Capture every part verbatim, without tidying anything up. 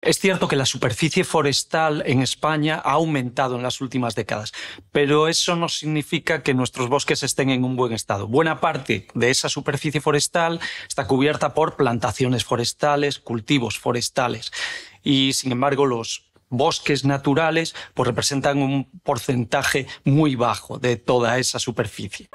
Es cierto que la superficie forestal en España ha aumentado en las últimas décadas, pero eso no significa que nuestros bosques estén en un buen estado. Buena parte de esa superficie forestal está cubierta por plantaciones forestales, cultivos forestales, y sin embargo los bosques naturales pues, representan un porcentaje muy bajo de toda esa superficie.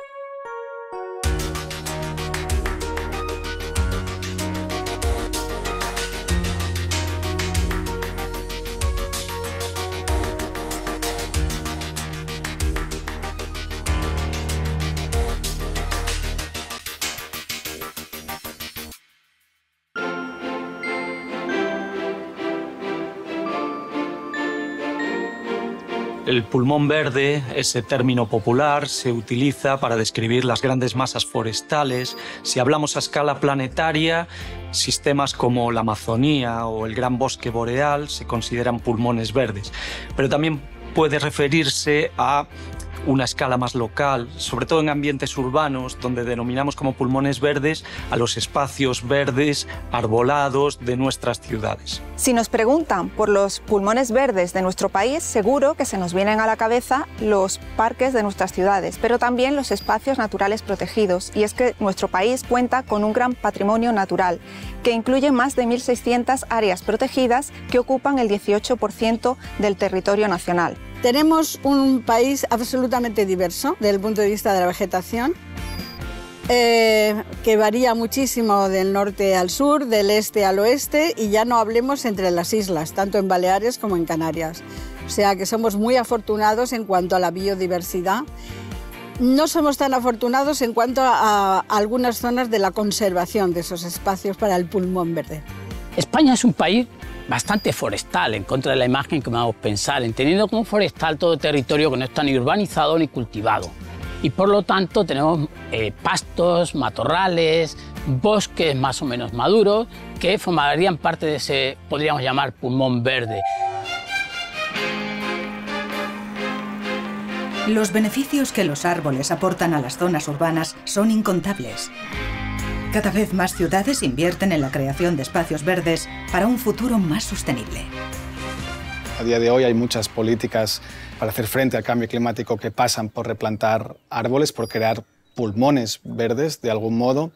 El pulmón verde, ese término popular, se utiliza para describir las grandes masas forestales. Si hablamos a escala planetaria, sistemas como la Amazonía o el Gran Bosque Boreal se consideran pulmones verdes. Pero también puede referirse a una escala más local, sobre todo en ambientes urbanos, donde denominamos como pulmones verdes a los espacios verdes, arbolados de nuestras ciudades. Si nos preguntan por los pulmones verdes de nuestro país, seguro que se nos vienen a la cabeza los parques de nuestras ciudades, pero también los espacios naturales protegidos. Y es que nuestro país cuenta con un gran patrimonio natural, que incluye más de mil seiscientas áreas protegidas que ocupan el dieciocho por ciento del territorio nacional. Tenemos un país absolutamente diverso desde el punto de vista de la vegetación, eh, que varía muchísimo del norte al sur, del este al oeste, y ya no hablemos entre las islas, tanto en Baleares como en Canarias. O sea que somos muy afortunados en cuanto a la biodiversidad. No somos tan afortunados en cuanto a, a algunas zonas de la conservación de esos espacios para el pulmón verde. España es un país bastante forestal, en contra de la imagen que me hago pensar, entendiendo como forestal todo territorio que no está ni urbanizado ni cultivado. Y por lo tanto tenemos eh, pastos, matorrales, bosques más o menos maduros que formarían parte de ese, podríamos llamar, pulmón verde. Los beneficios que los árboles aportan a las zonas urbanas son incontables. Cada vez más ciudades invierten en la creación de espacios verdes para un futuro más sostenible. A día de hoy hay muchas políticas para hacer frente al cambio climático que pasan por replantar árboles, por crear pulmones verdes de algún modo.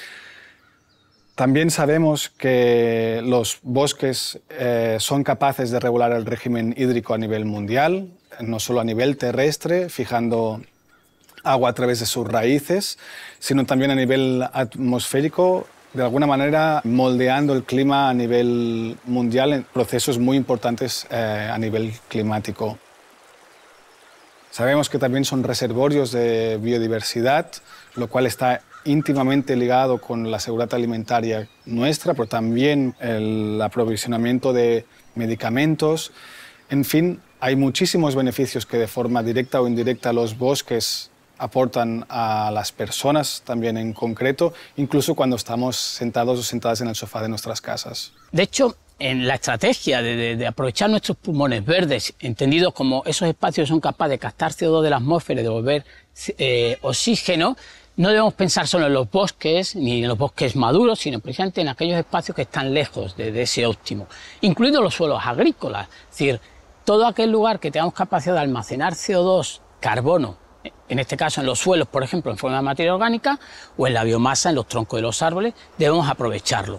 También sabemos que los bosques eh, son capaces de regular el régimen hídrico a nivel mundial, no solo a nivel terrestre, fijando agua a través de sus raíces, sino también a nivel atmosférico, de alguna manera moldeando el clima a nivel mundial en procesos muy importantes eh, a nivel climático. Sabemos que también son reservorios de biodiversidad, lo cual está íntimamente ligado con la seguridad alimentaria nuestra, pero también el aprovisionamiento de medicamentos. En fin, hay muchísimos beneficios que de forma directa o indirecta los bosques aportan a las personas también en concreto, incluso cuando estamos sentados o sentadas en el sofá de nuestras casas. De hecho, en la estrategia de, de, de aprovechar nuestros pulmones verdes, entendidos como esos espacios que son capaces de captar C O dos de la atmósfera y devolver eh, oxígeno, no debemos pensar solo en los bosques, ni en los bosques maduros, sino precisamente en aquellos espacios que están lejos de, de ese óptimo, incluidos los suelos agrícolas. Es decir, todo aquel lugar que tengamos capacidad de almacenar C O dos, carbono, en este caso en los suelos, por ejemplo, en forma de materia orgánica, o en la biomasa, en los troncos de los árboles, debemos aprovecharlo.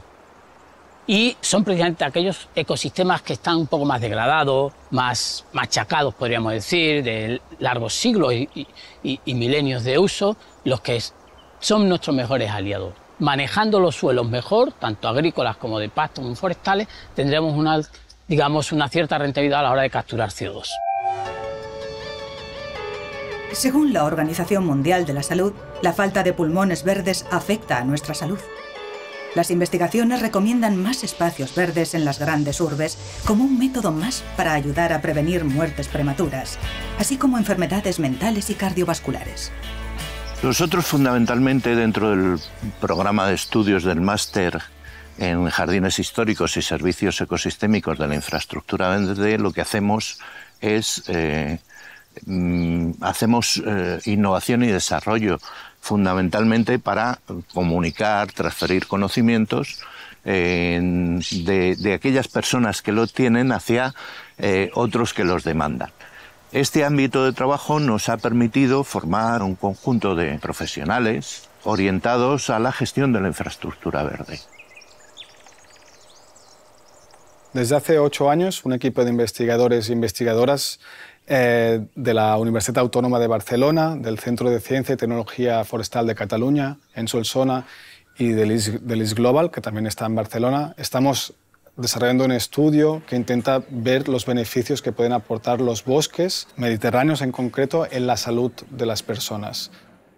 Y son precisamente aquellos ecosistemas que están un poco más degradados, más machacados, podríamos decir, de largos siglos y, y, y milenios de uso, los que son nuestros mejores aliados. Manejando los suelos mejor, tanto agrícolas como de pastos como forestales, tendremos una, digamos, una cierta rentabilidad a la hora de capturar C O dos. Según la Organización Mundial de la Salud, la falta de pulmones verdes afecta a nuestra salud. Las investigaciones recomiendan más espacios verdes en las grandes urbes como un método más para ayudar a prevenir muertes prematuras, así como enfermedades mentales y cardiovasculares. Nosotros fundamentalmente dentro del programa de estudios del máster en jardines históricos y servicios ecosistémicos de la infraestructura verde, lo que hacemos es eh, hacemos eh, innovación y desarrollo fundamentalmente para comunicar, transferir conocimientos eh, de, de aquellas personas que lo tienen hacia eh, otros que los demandan. Este ámbito de trabajo nos ha permitido formar un conjunto de profesionales orientados a la gestión de la infraestructura verde. Desde hace ocho años, un equipo de investigadores e investigadoras eh, de la Universitat Autónoma de Barcelona, del Centro de Ciencia y Tecnología Forestal de Cataluña, en Solsona, y del I S, del I S Global, que también está en Barcelona, estamos desarrollando un estudio que intenta ver los beneficios que pueden aportar los bosques mediterráneos en concreto en la salud de las personas.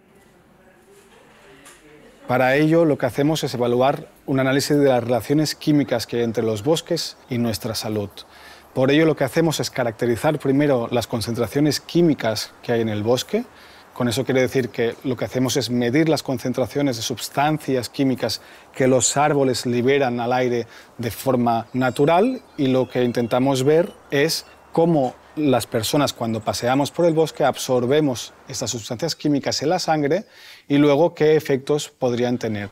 Para ello, lo que hacemos es evaluar un análisis de las relaciones químicas que hay entre los bosques y nuestra salud. Por ello, lo que hacemos es caracterizar primero las concentraciones químicas que hay en el bosque. Con eso quiere decir que lo que hacemos es medir las concentraciones de sustancias químicas que los árboles liberan al aire de forma natural, y lo que intentamos ver es cómo las personas, cuando paseamos por el bosque, absorbemos estas sustancias químicas en la sangre y luego qué efectos podrían tener.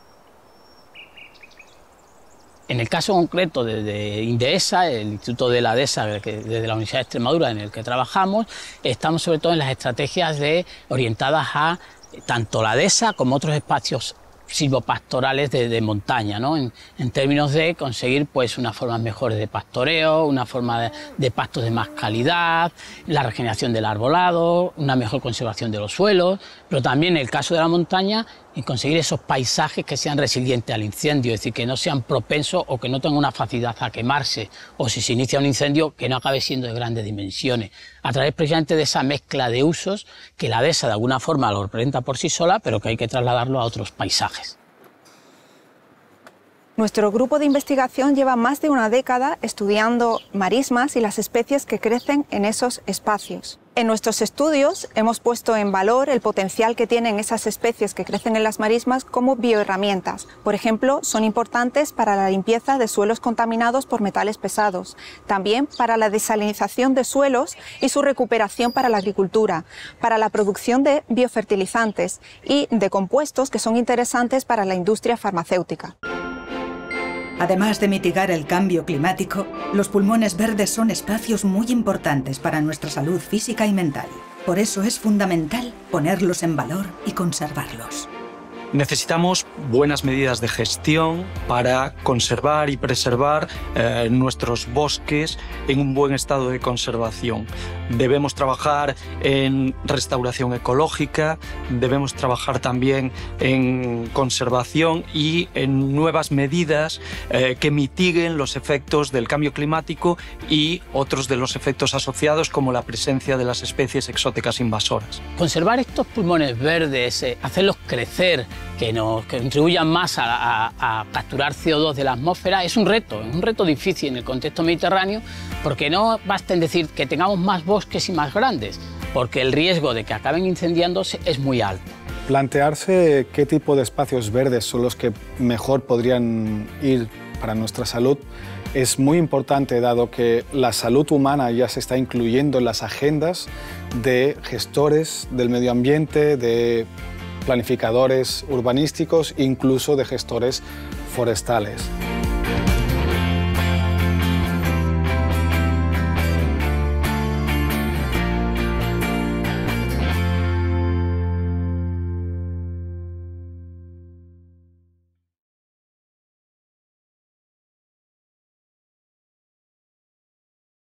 En el caso concreto de, de INDEESA, el Instituto de la Dehesa, que, desde la Universidad de Extremadura, en el que trabajamos, estamos sobre todo en las estrategias de, orientadas a tanto la dehesa como otros espacios silvopastorales de, de montaña, ¿no? En, en términos de conseguir pues unas formas mejores de pastoreo, una forma de, de pastos de más calidad, la regeneración del arbolado, una mejor conservación de los suelos, pero también en el caso de la montaña, en conseguir esos paisajes que sean resilientes al incendio, es decir, que no sean propensos o que no tengan una facilidad a quemarse, o si se inicia un incendio, que no acabe siendo de grandes dimensiones, a través precisamente de esa mezcla de usos que la dehesa de alguna forma lo representa por sí sola, pero que hay que trasladarlo a otros paisajes. Nuestro grupo de investigación lleva más de una década estudiando marismas y las especies que crecen en esos espacios. En nuestros estudios hemos puesto en valor el potencial que tienen esas especies que crecen en las marismas como bioherramientas. Por ejemplo, son importantes para la limpieza de suelos contaminados por metales pesados, también para la desalinización de suelos y su recuperación para la agricultura, para la producción de biofertilizantes y de compuestos que son interesantes para la industria farmacéutica. Además de mitigar el cambio climático, los pulmones verdes son espacios muy importantes para nuestra salud física y mental. Por eso es fundamental ponerlos en valor y conservarlos. Necesitamos buenas medidas de gestión para conservar y preservar eh, nuestros bosques en un buen estado de conservación. Debemos trabajar en restauración ecológica, debemos trabajar también en conservación y en nuevas medidas eh, que mitiguen los efectos del cambio climático y otros de los efectos asociados, como la presencia de las especies exóticas invasoras. Conservar estos pulmones verdes, eh, hacerlos crecer, que nos que contribuyan más a, a, a capturar C O dos de la atmósfera, es un reto, es un reto difícil en el contexto mediterráneo, porque no basta en decir que tengamos más bosques y más grandes, porque el riesgo de que acaben incendiándose es muy alto. Plantearse qué tipo de espacios verdes son los que mejor podrían ir para nuestra salud es muy importante, dado que la salud humana ya se está incluyendo en las agendas de gestores del medio ambiente, de planificadores urbanísticos, incluso de gestores forestales.